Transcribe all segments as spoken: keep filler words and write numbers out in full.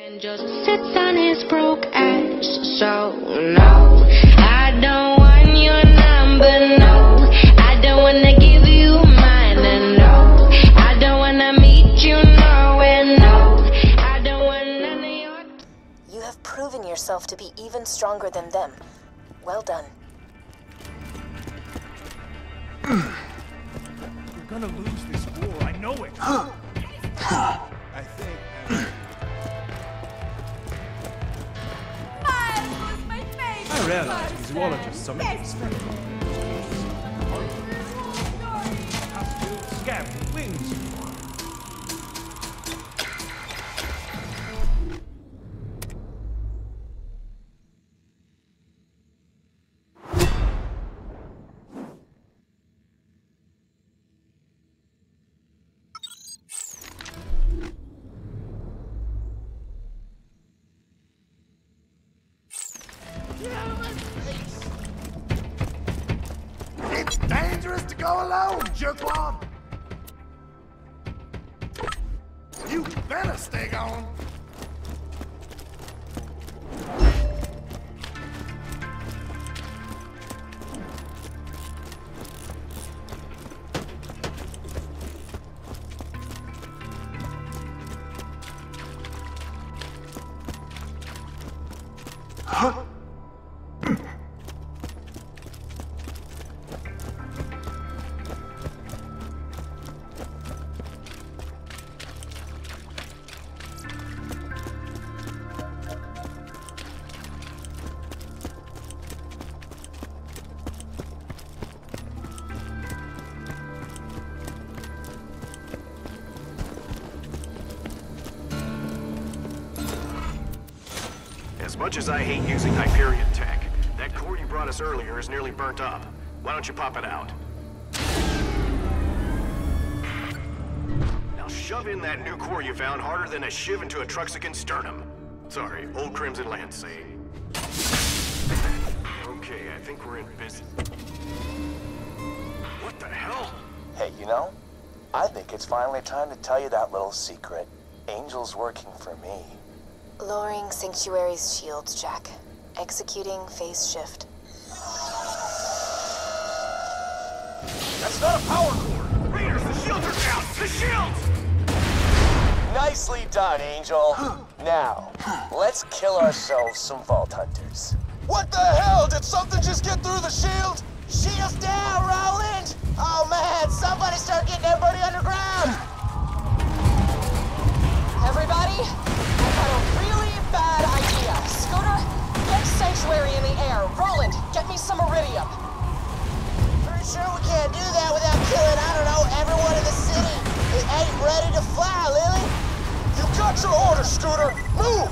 And just sits on his broke ass. So no, I don't want your number. No, I don't wanna give you mine. And no, I don't wanna meet you nowhere. No, I don't want none of your. You have proven yourself to be even stronger than them. Well done. We're gonna lose this war, I know it. I think. I realize these zoologists summon expect. Scab, wings. It's dangerous to go alone, jerkwad! You better stay gone! Huh? As much as I hate using Hyperion tech, that core you brought us earlier is nearly burnt up. Why don't you pop it out? Now shove in that new core you found harder than a shiv into a Truxican sternum. Sorry, old Crimson Lance saying. Okay, I think we're in business. What the hell? Hey, you know, I think it's finally time to tell you that little secret. Angel's working for me. Lowering Sanctuary's shields, Jack. Executing phase shift. That's not a power core! Raiders, the shields are down! The shields! Nicely done, Angel. Now, let's kill ourselves some Vault Hunters. What the hell? Did something just get through the shield? Shields down, Roland! Oh man, somebody start getting everybody underground! Everybody, I've got a really bad idea. Scooter, get Sanctuary in the air. Roland, get me some Iridium. Pretty sure we can't do that without killing, I don't know, everyone in the city. It ain't ready to fly, Lily. You got your orders, Scooter. Move!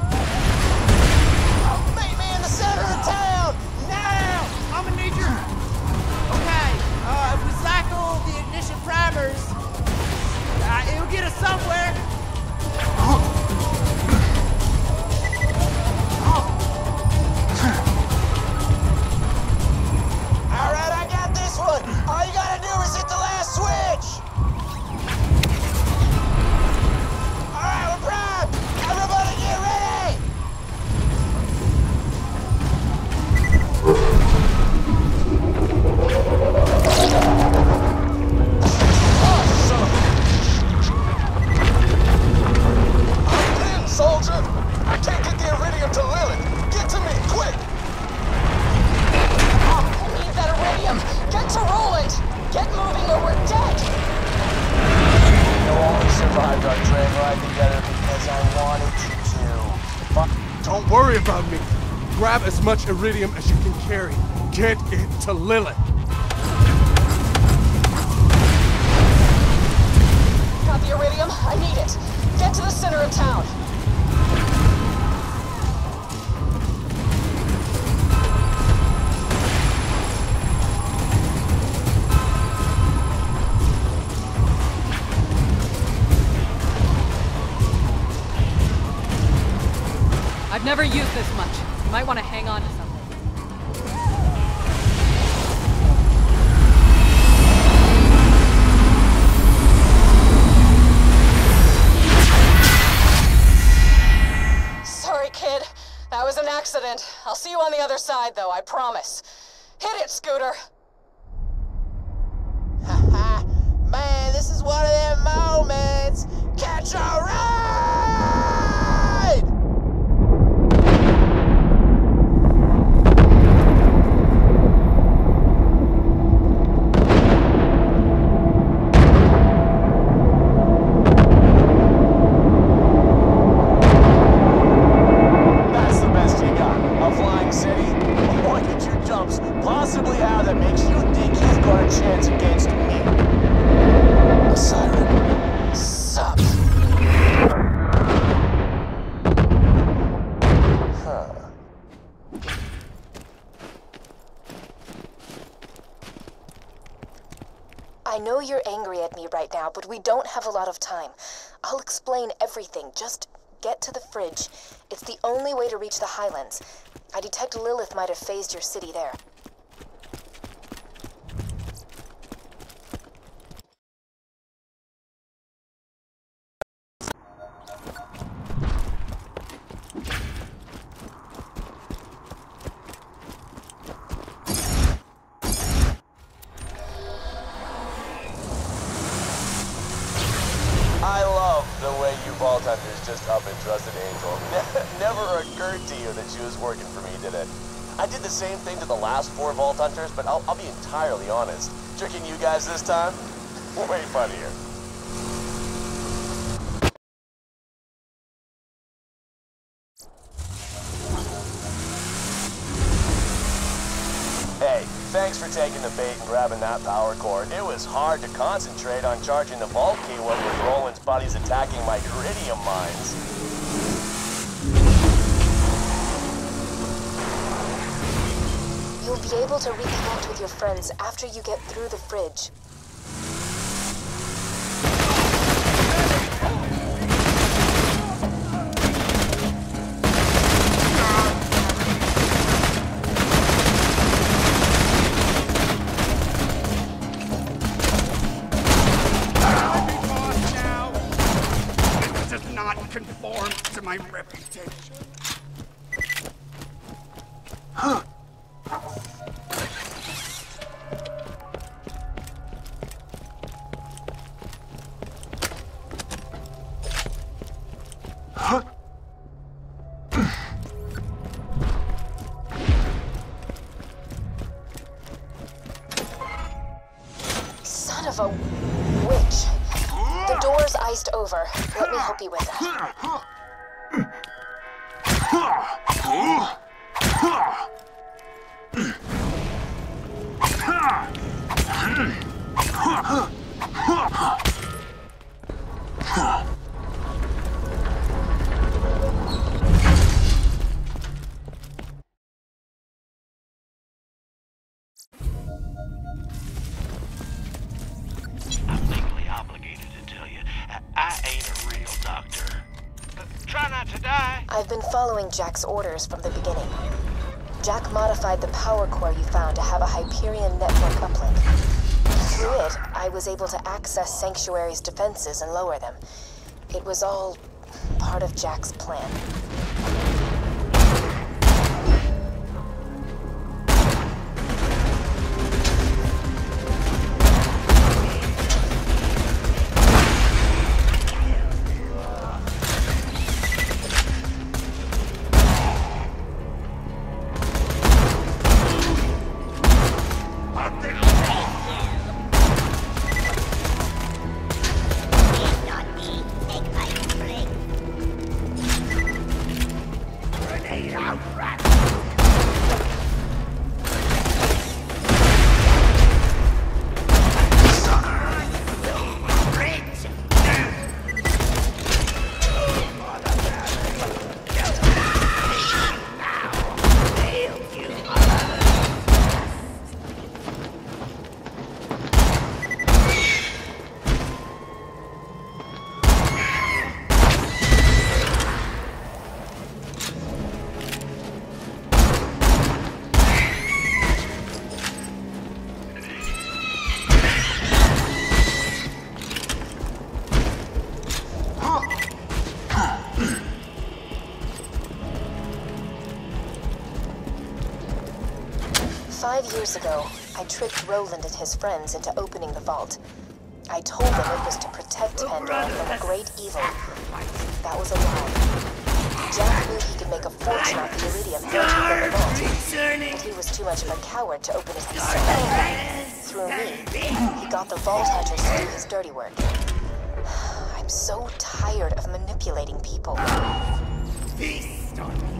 Meet me in the center of town, now! I'm gonna need your... Okay, uh, if we cycle the ignition primers, uh, it'll get us somewhere. Alright, I got this one! All you gotta do is hit the last switch! Alright, we're primed! Everybody get ready! Oh, son of a... I'm pinned, soldier! I can't get the Iridium to Lilith! Get to me, quick! That Iridium! Get to Roland! Get moving or we're dead! You only survived our train ride together because I wanted you to. Fuck. Don't worry about me. Grab as much Iridium as you can carry. Get it to Lilith. Got the Iridium? I need it. Get to the center of town. I've never used this much. You might want to hang on to something. was an accident. I'll see you on the other side, though, I promise. Hit it, Scooter! Haha, man, this is one of them moments. Catch a ride! That's the best you got. A flying city? Look at your jumps. Possibly how that makes you think you've got a chance against me. A siren. Sup. Huh. I know you're angry at me right now, but we don't have a lot of time. I'll explain everything. Just get to the fridge. It's the only way to reach the Highlands. I detect Lilith might have phased your city there. I love the way you Vault Hunters just up and trusted Angel. Never occurred to you that she was working for me, did it? I did the same thing to the last four Vault Hunters, but I'll, I'll be entirely honest. Tricking you guys this time? Way funnier. Hey, thanks for taking the bait and grabbing that power cord. It was hard to concentrate on charging the vault key when with Roland's buddies attacking my iridium mines. You'll be able to reconnect with your friends after you get through the fridge. Conform to my reputation. Huh. Huh? Son of a witch. The door's iced over. Let me help you with that. I'm legally obligated to tell you, I ain't a real doctor. Uh, try not to die. I've been following Jack's orders from the beginning. Jack modified the power core you found to have a Hyperion network uplink. Through it, I was able to access Sanctuary's defenses and lower them. It was all part of Jack's plan. Five years ago, I tricked Roland and his friends into opening the vault. I told them it was to protect Pandora from a great evil. That was a lie. Jack knew he could make a fortune off the iridium held within the vault, but he was too much of a coward to open it himself. Through me, he got the Vault Hunters to do his dirty work. I'm so tired of manipulating people. Feast on me.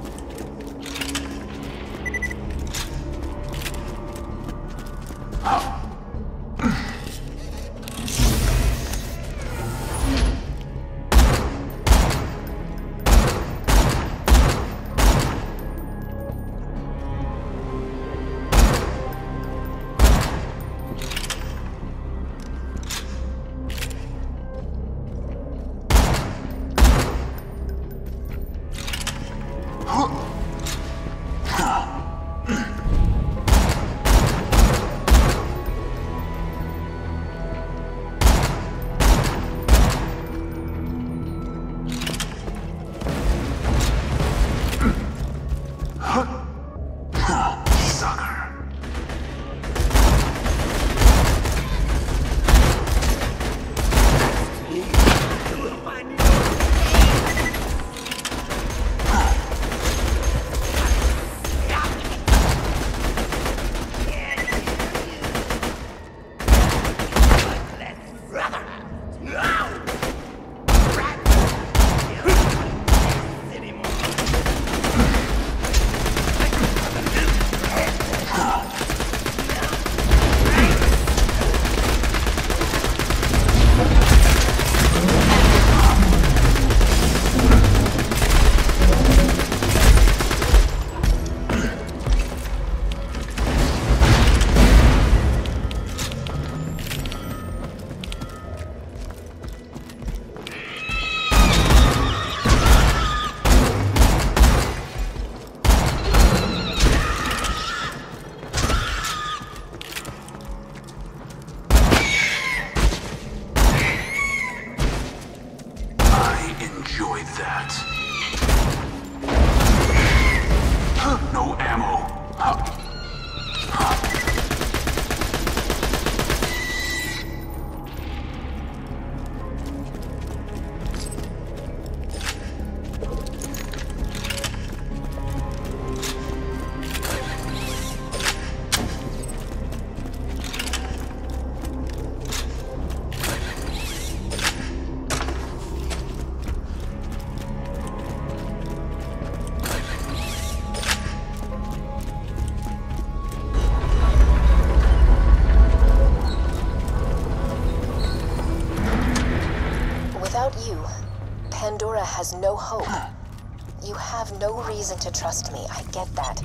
Pandora has no hope. You have no reason to trust me, I get that.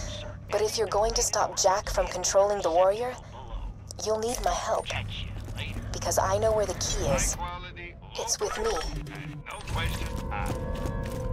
But if you're going to stop Jack from controlling the warrior, you'll need my help. Because I know where the key is. It's with me. No question. I